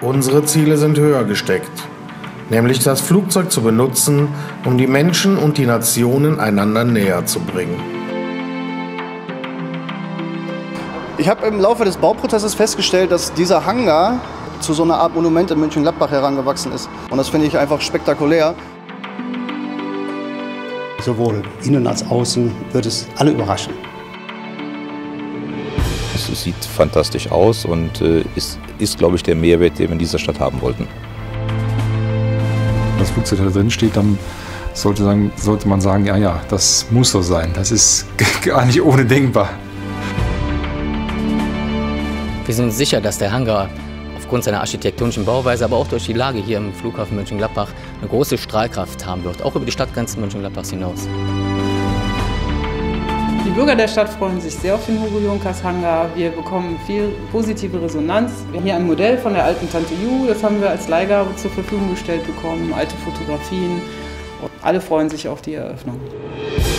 Unsere Ziele sind höher gesteckt, nämlich das Flugzeug zu benutzen, um die Menschen und die Nationen einander näher zu bringen. Ich habe im Laufe des Bauprozesses festgestellt, dass dieser Hangar zu so einer Art Monument in Mönchengladbach herangewachsen ist. Und das finde ich einfach spektakulär. Sowohl innen als außen wird es alle überraschen. Es sieht fantastisch aus und ist, glaube ich, der Mehrwert, den wir in dieser Stadt haben wollten. Wenn das Flugzeug da drin steht, dann sollte man sagen, ja, das muss so sein. Das ist gar nicht ohne denkbar. Wir sind uns sicher, dass der Hangar aufgrund seiner architektonischen Bauweise, aber auch durch die Lage hier im Flughafen Mönchengladbach eine große Strahlkraft haben wird, auch über die Stadtgrenzen Mönchengladbachs hinaus. Die Bürger der Stadt freuen sich sehr auf den Hugo Junkers Hangar. Wir bekommen viel positive Resonanz. Wir haben hier ein Modell von der alten Tante Ju, das haben wir als Leihgabe zur Verfügung gestellt bekommen, alte Fotografien. Alle freuen sich auf die Eröffnung.